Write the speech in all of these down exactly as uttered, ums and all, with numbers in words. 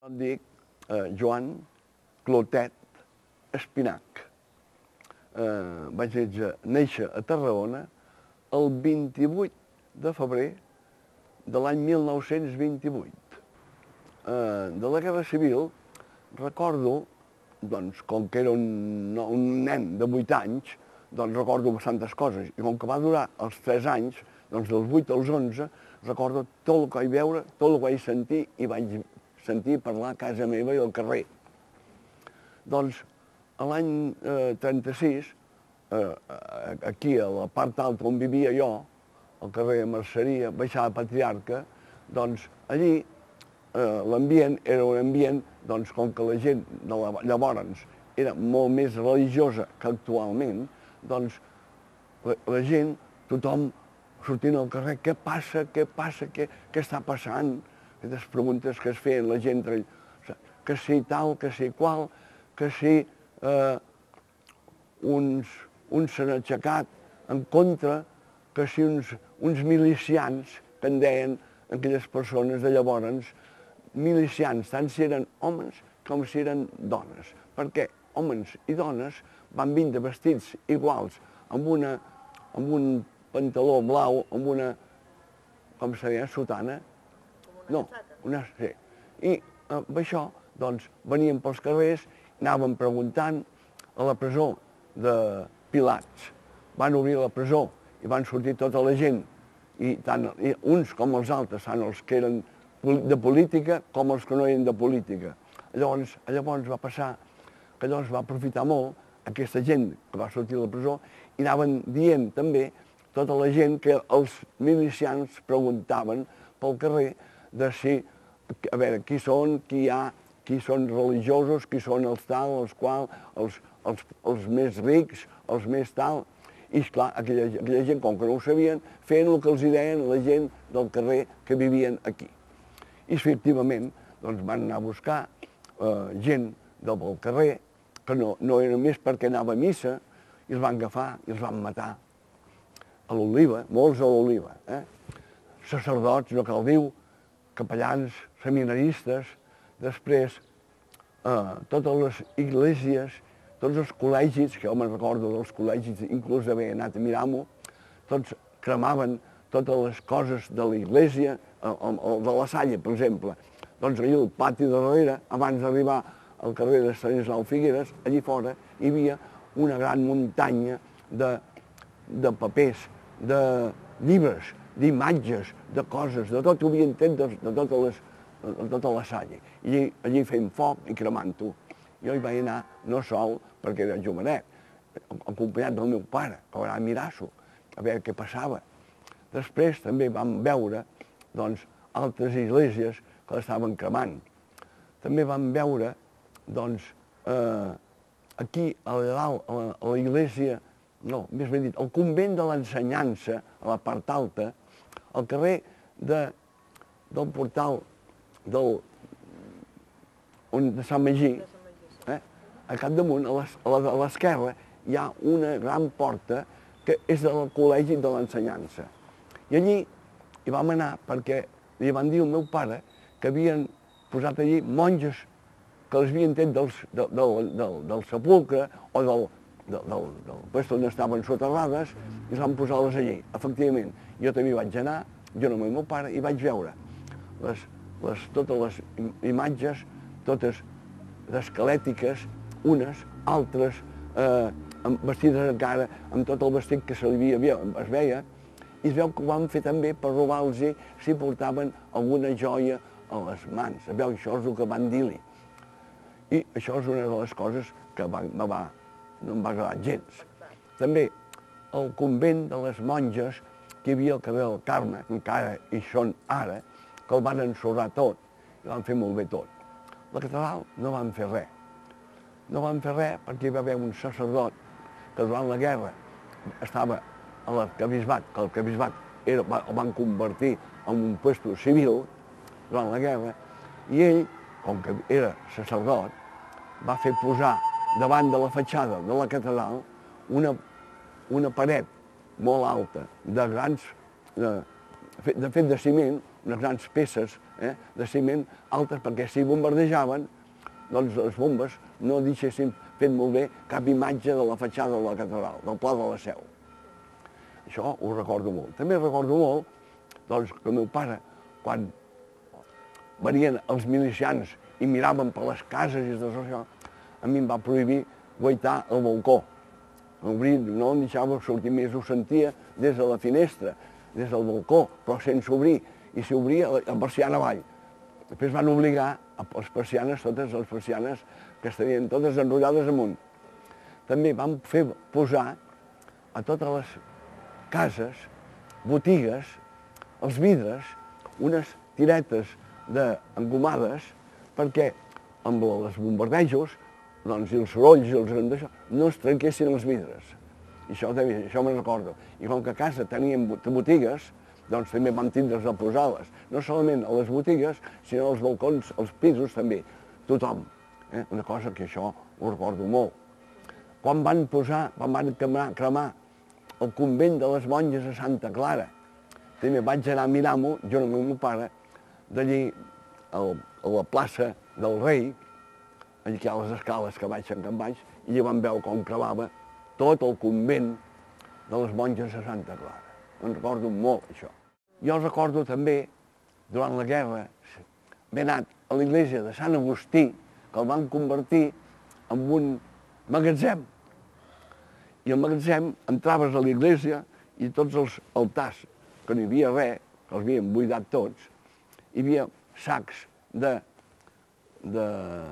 Em dic eh, Joan Clotet Espinac. Eh, vaig néixer a Tarragona el vint-i-vuit de febrer de l'any mil nou-cents vint-i-vuit. Eh, de la Guerra Civil recordo, doncs, com que era un, un nen de vuit anys, doncs recordo bastantes coses. I com que va durar els tres anys, doncs dels vuit als onze, recordo tot el que vaig veure, tot el que vaig sentir i vaig sentir parlar a casa meva i al carrer. Doncs, l'any eh, trenta-sis, eh, aquí a la part alta on vivia jo, al carrer de Merceria, baixada Patriarca, doncs allí eh, l'ambient era un ambient, doncs com que la gent de la, llavors era molt més religiosa que actualment, doncs la, la gent, tothom sortint al carrer, què passa, què passa, què, què està passant? Aquestes preguntes que es feien la gent, que si tal, que si qual, que si eh, uns, uns s'han aixecat en contra, que si uns, uns milicians, que en deien aquelles persones de llavors, milicians, tant si eren homes com si eren dones, perquè homes i dones van vindre vestits iguals, amb, una, amb un pantaló blau, amb una, com se deia, sotana. No, una, sí. I amb això, doncs, veníem pels carrers, anàvem preguntant a la presó de Pilats. Van obrir la presó i van sortir tota la gent, i tant i uns com els altres, tant els que eren de política com els que no eren de política. Llavors, llavors va passar que allò es va aprofitar molt, aquesta gent que va sortir de la presó, i anaven dient també tota la gent que els milicians preguntaven pel carrer de si, a veure, qui són, qui hi ha, qui són religiosos, qui són els tal, els qual, els, els, els més rics, els més tal. I, esclar, aquella, aquella gent, com que no ho sabien, feien el que els deien la gent del carrer que vivien aquí. I, efectivament, doncs van anar a buscar eh, gent del carrer, que no, no era més perquè anava a missa, i els van agafar i els van matar. A l'Oliva, molts a l'Oliva. Eh? Sacerdots, no cal dir, capellans, seminaristes, després eh, totes les esglésies, tots els col·legis, que jo me'n recordo dels col·legis, inclús d'haver anat a mirar-m'ho, tots cremaven totes les coses de l'església, de la Salle, per exemple. Doncs allà al pati de darrere, abans d'arribar al carrer de Stanislau Figueres, allí fora hi havia una gran muntanya de, de papers, de llibres, d'imatges, de coses, de tot ho havien tret de, de, totes les, de tota la Salle. I allí fent foc i cremant-ho. Jo hi vaig anar no sol, perquè era jovenet, acompanyat del meu pare, que va anar a mirar-s'ho, a veure què passava. Després també vam veure doncs, altres esglésies que l'estaven cremant. També vam veure doncs, eh, aquí a dalt, a la, a la església, no, més ben dit, al convent de l'ensenyança, a la part alta, al carrer de, del portal del, on, de Sant Magí, eh, a capdamunt, a l'esquerra, hi ha una gran porta que és del col·legi de l'ensenyança. I allí hi vam anar perquè li van dir al meu pare que havien posat allí monges que les havien tret del, del, del, del sepulcre o del, del, del, del lloc on estaven soterrades i les van posar-les allí. Efectivament, jo també vaig anar, jo no amb el meu pare, i vaig veure les, les, totes les imatges, totes esquelètiques, unes, altres, eh, vestides encara amb tot el vestit que se li havia, es veia, i es veu que ho van fer també per robar-los si portaven alguna joia a les mans. Es veu, això és el que van dir-li. I això és una de les coses que va, va, no em va agradar gens. També el convent de les monges que hi havia al carrer del Carme, que encara hi són ara, que el van ensorrar tot, i van fer molt bé tot. La catedral no van fer res. No van fer res perquè hi va haver un sacerdot que durant la guerra estava a l'arquebisbat, que l'arquebisbat el van convertir en un puesto civil durant la guerra, i ell, com que era sacerdot, va fer posar davant de la fatxada de la catedral una, una paret molt alta de grans, de, de fet de ciment, unes grans peces eh, de ciment altes, perquè si bombardejaven, doncs les bombes no deixessin fet molt bé cap imatge de la fatxada de la catedral, del Pla de la Seu. Això ho recordo molt. També recordo molt doncs, que el meu pare, quan venien els milicians i miraven per les cases i tot això, a mi em va prohibir guaitar al balcó. Obrir, no em deixava sortir més, ho sentia des de la finestra, des del balcó, però sense obrir. I si obria, la persiana avall. Després van obligar a les persianes, totes les persianes que estarien totes enrotllades amunt. També van fer posar a totes les cases, botigues, els vidres, unes tiretes d'engomades perquè amb els bombardejos doncs, i els sorolls i els d'això no es trenquessin els vidres. I això, això me'n recordo. I com que a casa teníem botigues, doncs també vam tindre's de posar-les. No solament a les botigues, sinó als balcons, als pisos també. Tothom. Eh? Una cosa que això ho recordo molt. Quan van posar, quan van cremar, cremar el convent de les monges a Santa Clara, també vaig anar a mirar-m'ho, jo amb el meu pare, d'allí a la plaça del Rei, allà hi ha les escales que baixen cap baix, i allà vam veure com cremava tot el convent de les monges a Santa Clara. Em recordo molt, això. Jo recordo també, durant la guerra, haver anat a l'església de Sant Agustí, que el van convertir en un magatzem. I al magatzem entraves a l'església i tots els altars, que no hi havia res, que els havien buidat tots, hi havia sacs de... de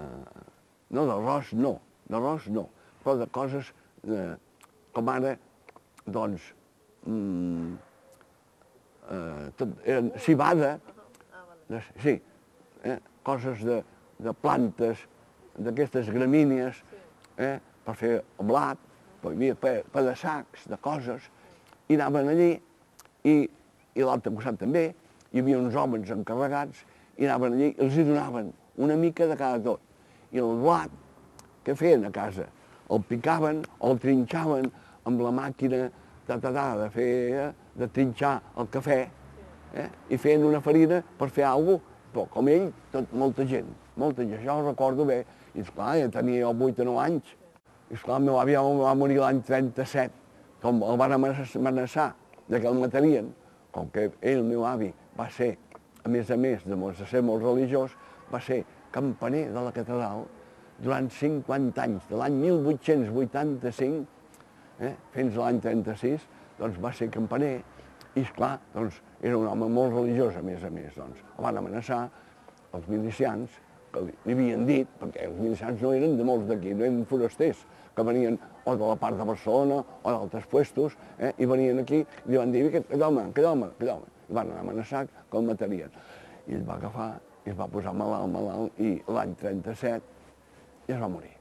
no d'arròs, no, d'arròs no, però de coses eh, com ara, doncs, mm, eh, tot, eren cibada, de, sí, eh, coses de, de plantes, d'aquestes gramínies, eh, per fer el blat, però hi havia per, per de sacs, de coses, i anaven allí, i, i l'altre costat també, hi havia uns homes encarregats, i anaven allí i els hi donaven una mica de cada tot. I el blat, què feien a casa? El picaven o el trinxaven amb la màquina ta, ta, ta, de, fer, de trinxar el cafè, eh? I feien una farina per fer alguna cosa, però com ell, tot, molta gent, molta gent. Això ho recordo bé. I esclar, ja tenia jo vuit o nou anys. I esclar, el meu avi va morir l'any trenta-set, com el van amenaçar que el matarien. Com que ell, el meu avi, va ser, a més a més de ser molt religiós, va ser campaner de la catedral durant cinquanta anys, de l'any mil vuit-cents vuitanta-cinc eh, fins a l'any trenta-sis, doncs va ser campaner i, esclar, doncs, era un home molt religiós, a més a més. Doncs, el van amenaçar els milicians, que li, li havien dit, perquè els milicians no eren de molts d'aquí, no eren forasters, que venien o de la part de Barcelona o d'altres puestos, eh, i venien aquí i li van dir, aquest home, aquest home, aquest home. I van amenaçar que el matarien. I ell va agafar i es va posar malalt, malalt, i l'any trenta-set ja es va morir.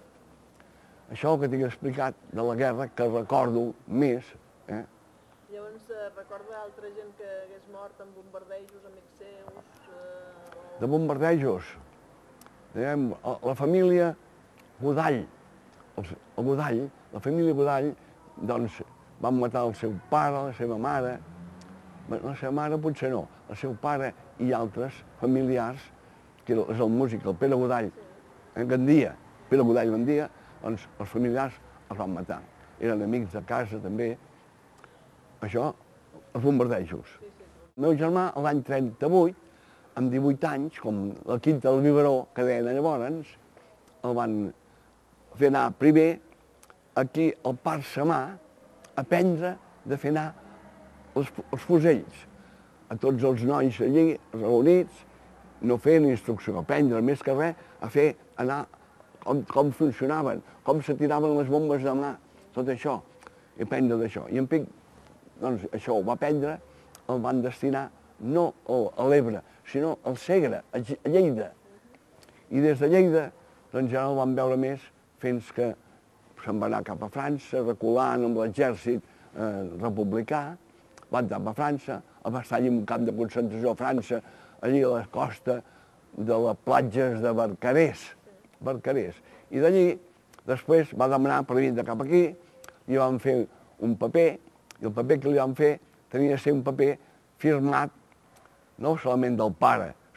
Això que t'he explicat de la guerra, que recordo més. Eh? Llavors, recorda altra gent que hagués mort en bombardejos, amics seus? Eh, de bombardejos? Diguem, la família Godall, el, el Godall, la família Godall, doncs, van matar el seu pare, la seva mare, la seva mare potser no, el seu pare i altres familiars, que és el músic, el Pere Godall, en Gandia, Pere Godall Gandia, doncs els familiars els van matar. Eren amics de casa també. Això, els bombardejos. El meu germà, l'any trenta-vuit, amb divuit anys, com la Quinta del Biberó, que deien llavors, el van fer anar primer aquí al Parc Samà a aprendre de fer anar els, els fusells. A tots els nois allí reunits, no feien instrucció, aprendre més que res, a fer anar com, com funcionaven, com se tiraven les bombes de mà, tot això, i aprendre d'això. I en Pic, doncs això ho va aprendre, el van destinar no a l'Ebre, sinó al Segre, a Lleida. I des de Lleida, doncs ja no el van veure més fins que se'n va anar cap a França, reculant amb l'exèrcit eh, republicà, va entrar a França, va estar allà en un camp de concentració a França, allí a la costa de les platges de Barcarès, Barcarès. I d'allí, després va demanar per vindre cap aquí, i van fer un paper, i el paper que li van fer tenia de ser un paper firmat no solament del pare,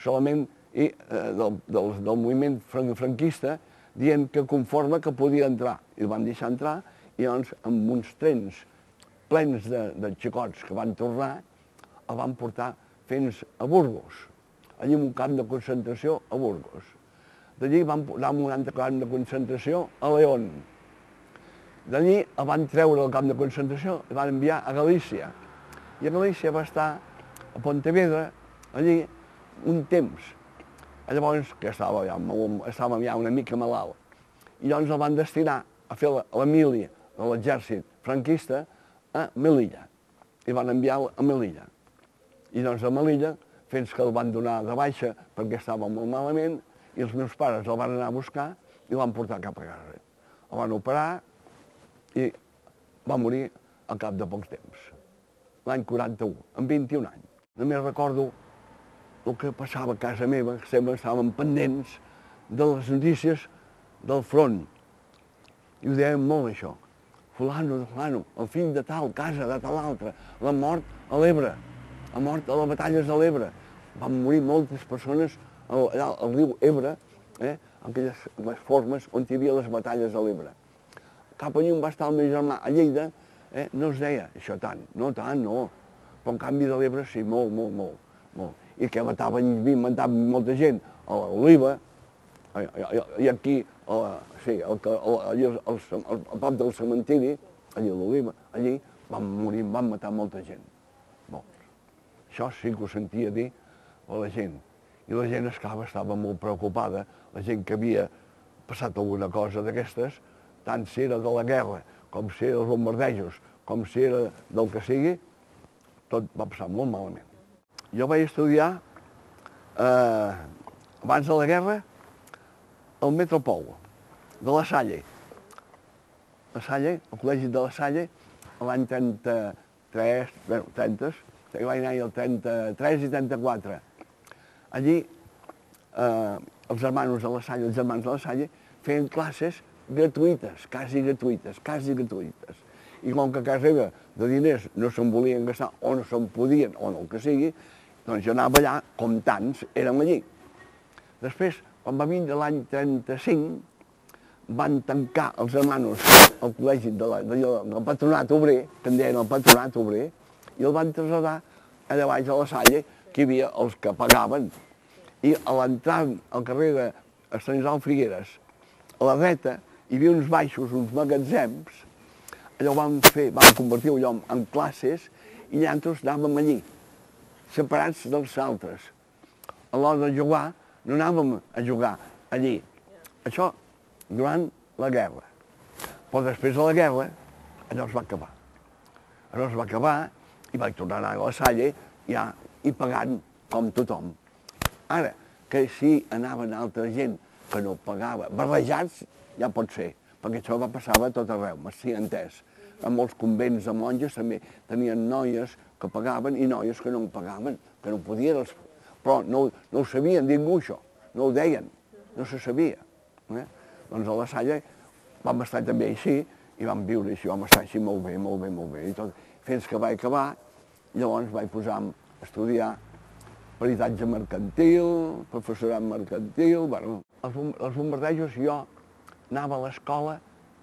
solament i, eh, del, del, del moviment franquista, dient que conforme que podia entrar. I el van deixar entrar, i llavors amb uns trens plens de, de xicots que van tornar, el van portar fins a Burgos, allí en un camp de concentració a Burgos. D'allí van anar a un altre camp de concentració a León. D'allí el van treure del camp de concentració i van enviar a Galícia. I a Galícia va estar a Pontevedra, allí, un temps. Llavors, que estava ja, estava ja una mica malalt, i llavors el van destinar a fer la mili de l'exèrcit franquista a Melilla, i van enviar-lo a Melilla. I doncs a Melilla, fins que el van donar de baixa perquè estava molt malament, i els meus pares el van anar a buscar i el van portar cap a casa. El van operar i va morir al cap de pocs temps, l'any quaranta-u, amb vint-i-un anys. Només recordo el que passava a casa meva, que sempre estàvem pendents de les notícies del front. I ho dèiem molt, això. Fulano de fulano, el fill de tal casa, de tal altra, la mort a l'Ebre, la mort a les batalles de l'Ebre. Van morir moltes persones allà al riu Ebre, eh, en aquelles les formes on hi havia les batalles de l'Ebre. Cap allí on va estar el meu germà, a Lleida, eh, no es deia això tant, no tant, no. Però en canvi de l'Ebre sí, molt, molt, molt, molt. I que mataven, mataven molta gent a l'Oliva, i aquí, sí, al prop del cementiri, allí a l'Oliva, allí van morir, van matar molta gent. Això sí que ho sentia dir a la gent. I la gent estava, estava molt preocupada, la gent que havia passat alguna cosa d'aquestes, tant si era de la guerra, com si era dels bombardejos, com si era del que sigui, tot va passar molt malament. Jo vaig estudiar, eh, abans de la guerra, al Metropol, de La Salle. La Salle, el col·legi de La Salle, l'any trenta-tres, bueno, trenta, vaig anar-hi el trenta-tres i trenta-quatre. Allí, eh, els germanos de La Salle, els germans de La Salle, feien classes gratuïtes, quasi gratuïtes, quasi gratuïtes. I com que a casa meva de diners no se'n volien gastar, o no se'n podien, o no el que sigui, doncs jo anava allà, com tants, érem allí. Després, quan va vindre l'any trenta-cinc, van tancar els germanos al col·legi del patronat obrer, que en deien el patronat obrer, i el van traslladar allà baix a La Salle, que hi havia els que pagaven. I a l'entrada al carrer de Estanislau Figueres, a la dreta, hi havia uns baixos, uns magatzems, allò van fer, van convertir allò en classes, i nosaltres anàvem allí, separats dels altres. A l'hora de jugar, no anàvem a jugar allí. Això durant la guerra. Però després de la guerra, allò es va acabar. Allò es va acabar i vaig tornar a anar a La Salle ja i pagant com tothom. Ara, que si anaven altra gent que no pagava, barrejats, ja pot ser, perquè això va passar a tot arreu, m'estic entès. En molts convents de monges també tenien noies que pagaven i noies que no en pagaven, que no podien, però no, no ho sabien ningú això, no ho deien, no se sabia. Eh? Doncs a La Salle vam estar també així i vam viure així, vam estar així molt bé, molt bé, molt bé. I tot, fins que vaig acabar, llavors vaig posar a estudiar peritatge mercantil, professorat mercantil, bueno. Els, els bombardejos jo anava a l'escola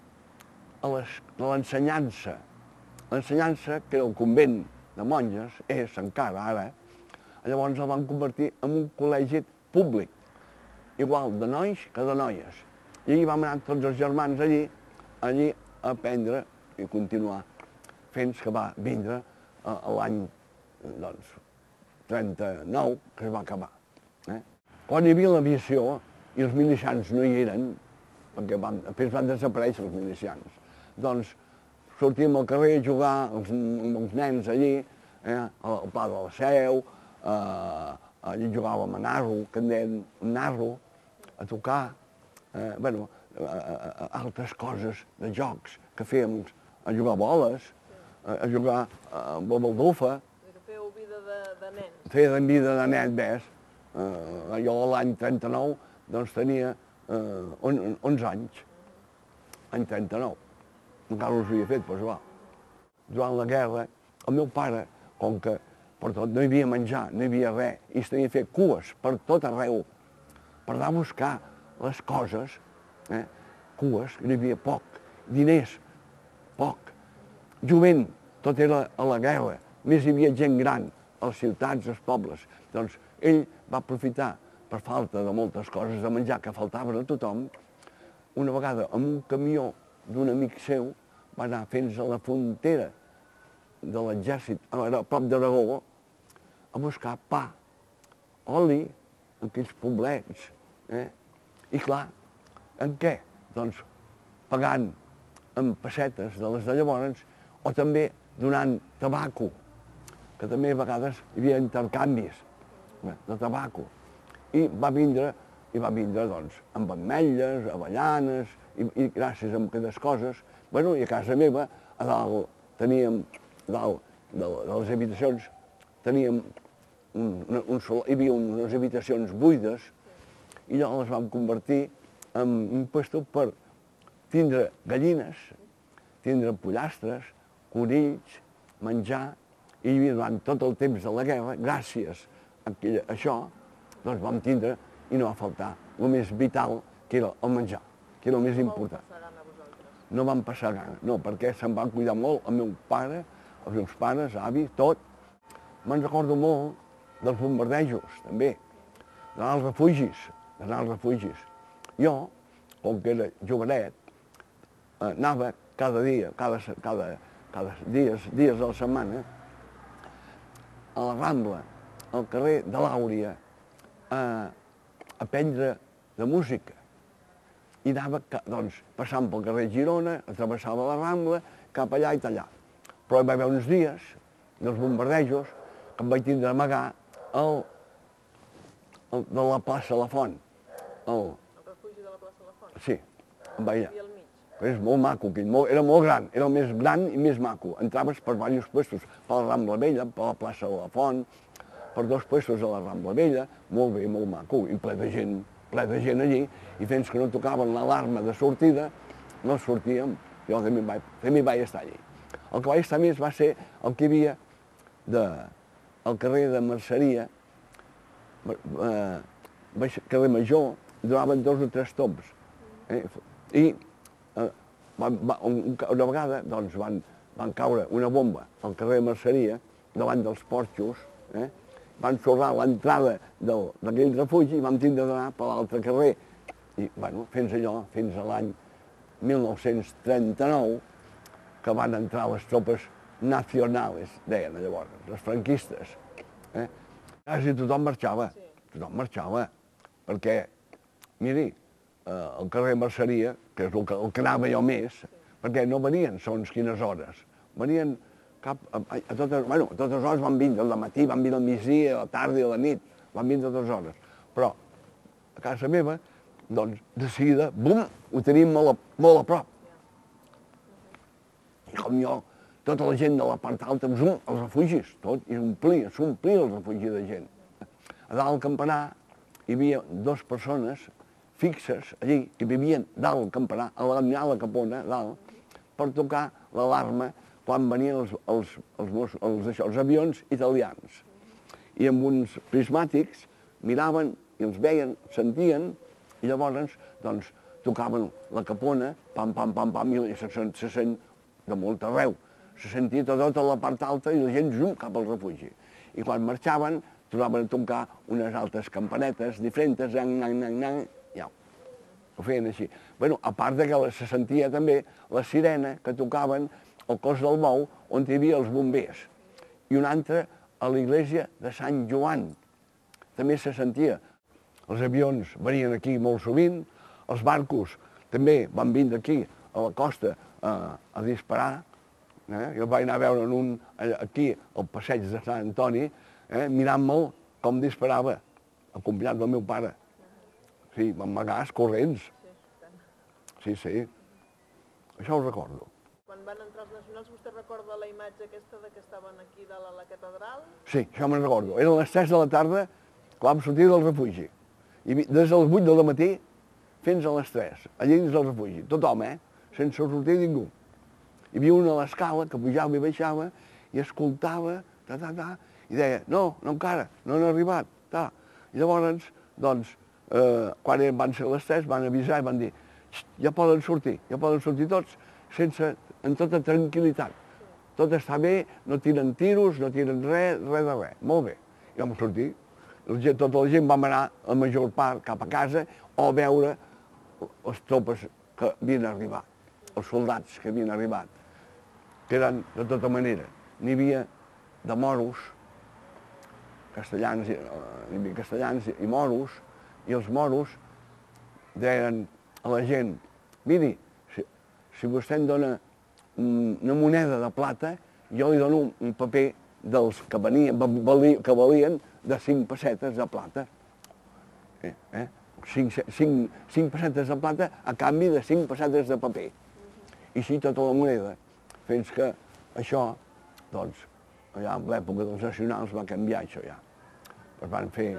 a l'ensenyança. L'ensenyança, que era el convent de monges, és encara ara, llavors el van convertir en un col·legi públic, igual de nois que de noies. I allí vam anar tots els germans allí, allí a aprendre i continuar, fins que va vindre l'any doncs, trenta-nou, que es va acabar. Eh? Quan hi havia l'aviació i els milicians no hi eren, perquè van, després van desaparèixer els milicians, doncs sortíem al carrer a jugar amb els nens allí, eh, al Pla de la Seu, eh, allí jugàvem a narro, que en deien narro, a tocar, eh, bueno, a, a altres coses de jocs que fèiem, a jugar a boles, a, a jugar a baldufa. Que fèieu vida de, de nen. Fèiem vida de nen, ves. Eh, jo l'any trenta-nou doncs tenia eh, onze anys, any trenta-nou. Encara no s'havia fet, però va. Durant la guerra, el meu pare, com que per tot, no hi havia menjar, no hi havia res, i es tenia de fer cues per tot arreu, per anar a buscar les coses, eh? Cues, no hi havia poc, diners, poc, jovent, tot era a la guerra, més hi havia gent gran, a les ciutats, als pobles. Doncs ell va aprofitar, per falta de moltes coses de menjar que faltaven a tothom, una vegada amb un camió d'un amic seu va anar fins a la frontera de l'exèrcit, a prop d'Aragó, a buscar pa, oli, en aquells poblets. Eh? I clar, en què? Doncs pagant amb pessetes de les de llavors o també donant tabaco, que també a vegades hi havia intercanvis de tabaco. I va vindre, i va vindre, doncs, amb ametlles, avellanes, i, i gràcies a aquestes coses, bueno, i a casa meva, a dalt teníem, a dalt de, de les habitacions, teníem un, un, un sol, hi havia unes habitacions buides, i llavors les vam convertir en un puesto per tindre gallines, tindre pollastres, conills, menjar, i durant tot el temps de la guerra, gràcies a això, doncs vam tindre i no va faltar el més vital, que era el menjar, que era el més important. No vam passar gana, no, perquè se'n van cuidar molt el meu pare, els meus pares, avis, tot. Me'n recordo molt dels bombardejos, també, d'anar als refugis, d'anar als refugis. Jo, com que era jovenet, anava cada dia, cada, cada, cada dies, dies de la setmana, a la Rambla, al carrer de l'Àuria, a aprendre de música. I anava, doncs, passant pel carrer Girona, travessava la Rambla, cap allà i allà. Però hi va haver uns dies, dels bombardejos, que em vaig tindre d'amagar al, al, de la plaça La Font. El, el refugi de la plaça La Font? Sí, em vaig allà. I al mig? Però és molt maco, aquell, molt, era molt gran, era el més gran i més maco. Entraves per diversos puestos, per la Rambla Vella, per la plaça de La Font, per dos puestos a la Rambla Vella, molt bé, molt maco, i ple de gent, ple de gent allí, i fins que no tocaven l'alarma de sortida, no sortíem, jo també vaig, també vaig estar allí. El que vaig estar més va ser el que hi havia de, al carrer de Merceria, eh, carrer Major, donaven dos o tres tombs. Eh? I eh, va, va, una vegada doncs, van, van caure una bomba al carrer de Merceria, davant dels porxos, eh? Van sorrar l'entrada d'aquell refugi i vam tindre d'anar per l'altre carrer. I, bueno, fins allò, fins a l'any mil nou-cents trenta-nou, que van entrar les tropes nacionales, deien llavors, les franquistes. Eh? Quasi tothom marxava, tothom marxava, perquè, miri, eh, el carrer Merceria, que és el que, el que anava jo més, perquè no venien segons quines hores, venien cap, a, a, totes, bueno, a totes hores van vindre, al matí, van vindre al migdia, a la tarda i a la nit, van vindre a totes hores. Però a casa meva, doncs, de seguida, bum, ho tenim molt a, molt a prop. I com jo, tota la gent de la part alta, zum, els refugis, tot, i s'omplia, s'omplia el refugi de gent. A dalt del campanar hi havia dues persones fixes allí, que vivien dalt del campanar, a la, a la capona, dalt, per tocar l'alarma quan venien els, els, els, els, els, això, els avions italians. I amb uns prismàtics miraven i els veien, sentien, i llavors doncs, tocaven la capona, pam, pam, pam, pam, i se, se, se sent de molt arreu. Se sentia tot, tota la part alta i la gent zum cap al refugi. I quan marxaven, tornaven a tocar unes altres campanetes diferents, nang, nang, nang, nang, ja, ho feien així. Bueno, a part de que se sentia també la sirena que tocaven al cos del Bou, on hi havia els bombers, i un altre a l'església de Sant Joan. També se sentia. Els avions venien aquí molt sovint, els barcos també van vindre aquí, a la costa, a, a disparar. Eh? Jo vaig anar a veure en un, aquí, al passeig de Sant Antoni, eh? mirant-me'l com disparava, acompanyat del meu pare. Sí, van amagar corrents. Sí, sí. Això ho recordo. Quan van entrar els nacionals, vostè recorda la imatge aquesta de que estaven aquí dalt a la catedral? Sí, això me'n recordo. Eren les tres de la tarda que vam sortir del refugi. I des de les vuit del matí fins a les tres, allà dins del refugi. Tothom, eh? Sense sortir ningú. Hi havia una a l'escala que pujava i baixava i escoltava, ta, ta, ta, i deia, no, no encara, no han arribat. Ta. I llavors, doncs, eh, quan van ser les tres, van avisar i van dir, ja poden sortir, ja poden sortir tots, sense, en tota tranquil·litat. Tot està bé, no tiren tiros, no tiren res, res de res. Molt bé. I vam sortir. La gent, tota la gent vam anar, la major part, cap a casa, o a veure les tropes que havien arribat, els soldats que havien arribat, que eren de tota manera. N'hi havia de moros, castellans, n'hi havia castellans i moros, i els moros deien a la gent, miri, si, si vostè em dona una moneda de plata, jo li dono un paper dels que, venien, que valien de cinc pessetes de plata. Eh, eh? Cinc, cinc, cinc pessetes de plata a canvi de cinc pessetes de paper. I així tota la moneda, fins que això, doncs, allà en l'època dels nacionals va canviar això ja. Pues van fer,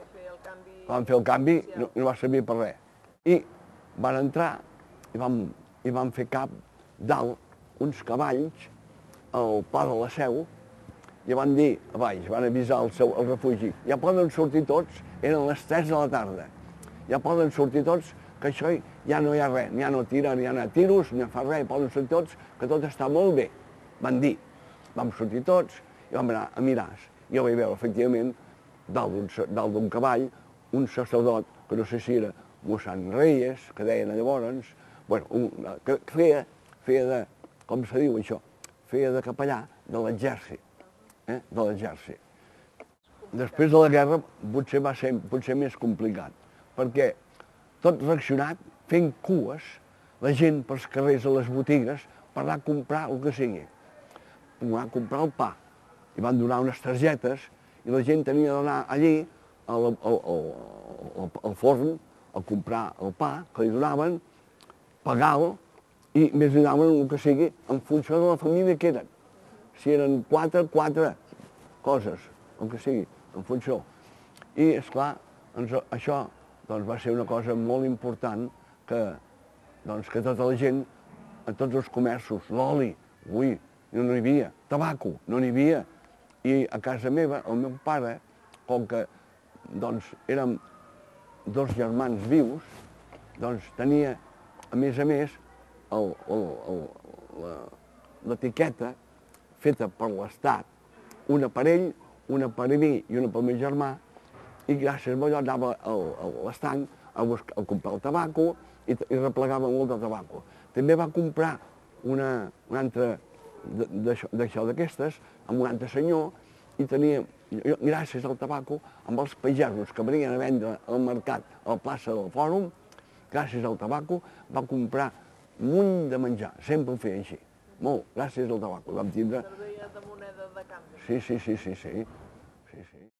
van fer el canvi, no, no va servir per res. I van entrar i van, i van fer cap dalt uns cavalls al Pla de la Seu i van dir a baix, van avisar el, seu, el refugi, ja poden sortir tots, eren les tres de la tarda, ja poden sortir tots, que això ja no hi ha res, ja no tiren, ja no hi ha tiros, ni fa res, poden sortir tots, que tot està molt bé, van dir. Vam sortir tots i vam anar a mirar. Jo vaig veure, efectivament, dalt d'un cavall, un sacerdot, que no sé si era mossèn Reyes, que deien llavors, bueno, un, que feia, feia de, com se diu això, feia de capellà de l'exèrcit, eh? de l'exèrcit. Després de la guerra potser va ser potser més complicat, perquè tot reaccionat, fent cues, la gent pels carrers a les botigues per anar a comprar el que sigui. Per anar a comprar el pa. I van donar unes targetes i la gent tenia d'anar allí al, al, al, al forn a comprar el pa que li donaven, pagar-lo i més li donaven el que sigui en funció de la família que eren. Si eren quatre, quatre coses, el que sigui, en funció. I, esclar, doncs, això doncs, va ser una cosa molt important que, doncs, que tota la gent, a tots els comerços, l'oli, ui, no n'hi havia, tabaco, no n'hi havia. I a casa meva, el meu pare, com que doncs, érem dos germans vius, doncs tenia, a més a més, l'etiqueta feta per l'Estat, una per ell, una per mi i una pel meu germà, i gràcies a allò anava a l'estanc a, a comprar el tabaco i, i replegava molt de tabaco. També va comprar una, una altra d'això d'aquestes, amb un altre senyor, i tenia, gràcies al tabaco, amb els pagesos que venien a vendre al mercat a la plaça del Fòrum, gràcies al tabaco, va comprar un munt de menjar, sempre ho feia així. Molt, gràcies al tabaco. Vam tindre... Serveia de moneda de canvi. Sí, sí, sí, sí, sí. sí, sí.